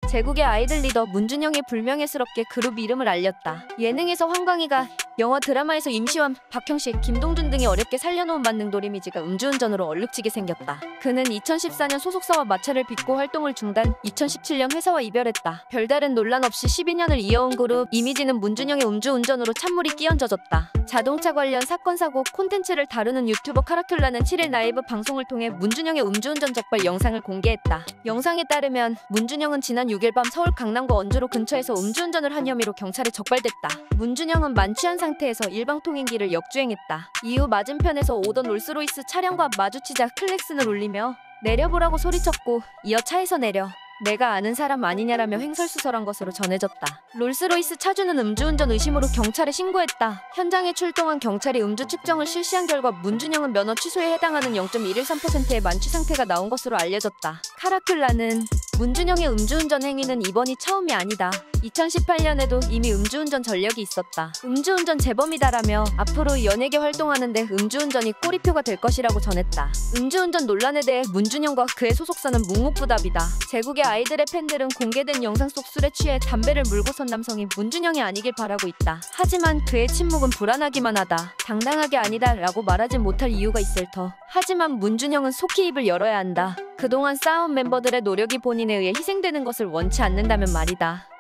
제국의 아이들 리더 문준영이 불명예스럽게 그룹 이름을 알렸다. 예능에서 황광희가, 영화 드라마에서 임시완, 박형식, 김동준 등이 어렵게 살려놓은 만능돌 이미지가 음주운전으로 얼룩지게 생겼다. 그는 2014년 소속사와 마찰을 빚고 활동을 중단, 2017년 회사와 이별했다. 별다른 논란 없이 12년을 이어온 그룹 이미지는 문준영의 음주운전으로 찬물이 끼얹어졌다. 자동차 관련 사건 사고 콘텐츠를 다루는 유튜버 카라큘라는 7일 라이브 방송을 통해 문준영의 음주운전 적발 영상을 공개했다. 영상에 따르면 문준영은 지난 6일 밤 서울 강남구 언주로 근처에서 음주운전을 한 혐의로 경찰에 적발됐다. 문준영은 만취한 상태에서 일방통행기를 역주행했다. 이후 맞은편에서 오던 롤스로이스 차량과 마주치자 클렉슨을 울리며 내려보라고 소리쳤고 이어 차에서 내려 내가 아는 사람 아니냐라며 횡설수설한 것으로 전해졌다. 롤스로이스 차주는 음주운전 의심으로 경찰에 신고했다. 현장에 출동한 경찰이 음주 측정을 실시한 결과 문준영은 면허 취소에 해당하는 0.113%의 만취 상태가 나온 것으로 알려졌다. 카라큘라는 문준영의 음주운전 행위는 이번이 처음이 아니다. 2018년에도 이미 음주운전 전력이 있었다. 음주운전 재범이다라며 앞으로 연예계 활동하는데 음주운전이 꼬리표가 될 것이라고 전했다. 음주운전 논란에 대해 문준영과 그의 소속사는 묵묵부답이다. 제국의 아이들의 팬들은 공개된 영상 속 술에 취해 담배를 물고 선 남성이 문준영이 아니길 바라고 있다. 하지만 그의 침묵은 불안하기만 하다. 당당하게 아니다 라고 말하지 못할 이유가 있을 터. 하지만 문준영은 속히 입을 열어야 한다. 그동안 쌓아온 멤버들의 노력이 본인에 의해 희생되는 것을 원치 않는다면 말이다.